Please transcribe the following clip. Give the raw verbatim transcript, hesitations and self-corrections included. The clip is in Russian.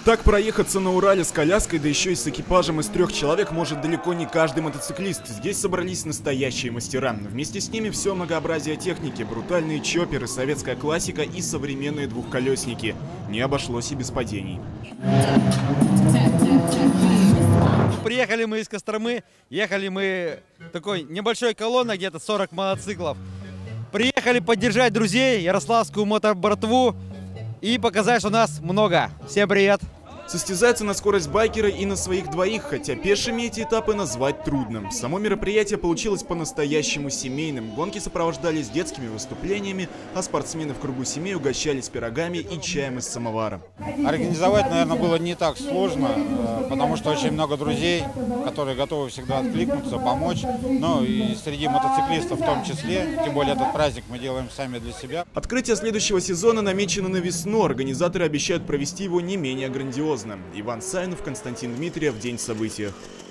Так проехаться на Урале с коляской, да еще и с экипажем из трех человек, может далеко не каждый мотоциклист. Здесь собрались настоящие мастера. Вместе с ними все многообразие техники, брутальные чопперы, советская классика и современные двухколесники. Не обошлось и без падений. Приехали мы из Костромы, ехали мы такой небольшой колонной, где-то сорок мотоциклов. Приехали поддержать друзей, Ярославскую мотобратву и показать, что нас много. Всем привет! Состязаются на скорость байкеры и на своих двоих, хотя пешими эти этапы назвать трудно. Само мероприятие получилось по-настоящему семейным. Гонки сопровождались детскими выступлениями, а спортсмены в кругу семей угощались пирогами и чаем из самовара. Организовать, наверное, было не так сложно, потому что очень много друзей, которые готовы всегда откликнуться, помочь. Ну и среди мотоциклистов в том числе, тем более этот праздник мы делаем сами для себя. Открытие следующего сезона намечено на весну. Организаторы обещают провести его не менее грандиозно. Иван Саинов, Константин Дмитриев. День в событиях.